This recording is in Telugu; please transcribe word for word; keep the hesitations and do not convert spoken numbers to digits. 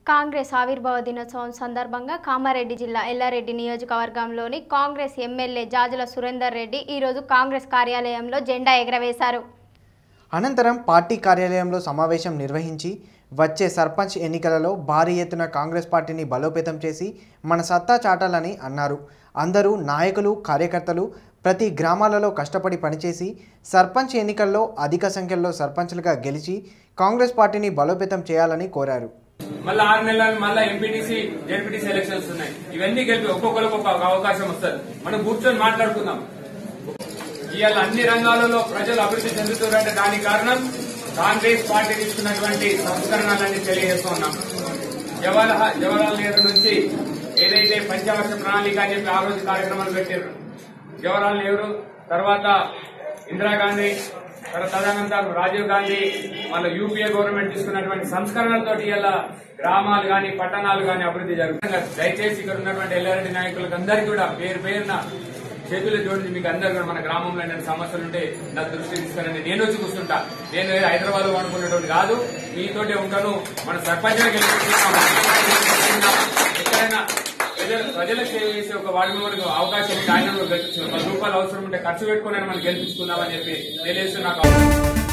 కాంగ్రెస్ ఆవిర్భావ దినోత్సవం సందర్భంగా కామారెడ్డి జిల్లా ఎల్లారెడ్డి నియోజకవర్గంలోని కాంగ్రెస్ ఎమ్మెల్యే జాజుల సురేందర్ రెడ్డి ఈరోజు కాంగ్రెస్ కార్యాలయంలో జెండా ఎగరవేశారు. అనంతరం పార్టీ కార్యాలయంలో సమావేశం నిర్వహించి వచ్చే సర్పంచ్ ఎన్నికలలో భారీ ఎత్తున కాంగ్రెస్ పార్టీని బలోపేతం చేసి మన సత్తా చాటాలని అన్నారు. అందరూ నాయకులు, కార్యకర్తలు ప్రతి గ్రామాలలో కష్టపడి పనిచేసి సర్పంచ్ ఎన్నికల్లో అధిక సంఖ్యలో సర్పంచ్లుగా గెలిచి కాంగ్రెస్ పార్టీని బలోపేతం చేయాలని కోరారు. మళ్ళీ ఆరు నెలలు మళ్ళీ ఎంపీటీసీ జెడ్పీటీసీ ఎలక్షన్స్ ఉన్నాయి. ఇవన్నీ కలిపి ఒక్కొక్కరికి ఒక అవకాశం వస్తుంది. మనం కూర్చొని మాట్లాడుకుందాం. ఇవాళ అన్ని రంగాలలో ప్రజలు అభివృద్ధి చెందుతున్నారంటే దానికి కారణం కాంగ్రెస్ పార్టీ తీసుకున్నటువంటి సంస్కరణలన్నీ తెలియజేస్తూ ఉన్నాం. జవహర్ జవహర్లాల్ నెహ్రూ నుంచి ఏదైతే పంచవర్ష ప్రణాళిక అని చెప్పి ఆ రోజు కార్యక్రమాలు పెట్టారు. జవహర్లాల్ నెహ్రూ తర్వాత ఇందిరాగాంధీ, తదనంతరం రాజీవ్ గాంధీ, మళ్ళీ యూపీఏ గవర్నమెంట్ తీసుకున్నటువంటి సంస్కరణలతో ఇలా గ్రామాలు గాని పట్టణాలు గాని అభివృద్ధి జరుగుతుంది. దయచేసి ఇక్కడ ఉన్నటువంటి ఎల్లారెడ్డి నాయకులకు అందరికీ కూడా పేరు పేరున చేతులు జోడించి మీకు అందరు కూడా మన గ్రామంలో ఏమైనా సమస్యలు ఉంటే నా దృష్టి తీసుకురండి. నేను వచ్చి కూర్చుంటా. నేను హైదరాబాద్ లో అనుకున్నటువంటి కాదు, మీతోటే ఉంటాను. మన సర్పంచ్ ఎక్కడైనా ప్రజలకు సేవ చేసే ఒక వార్డు మెంబర్కు అవకాశం ఉంటే ఆయన పది రూపాయలు అవసరం ఉంటే ఖర్చు పెట్టుకుని మనం గెలిపించుకుందామని చెప్పి తెలియజేస్తూ నాకు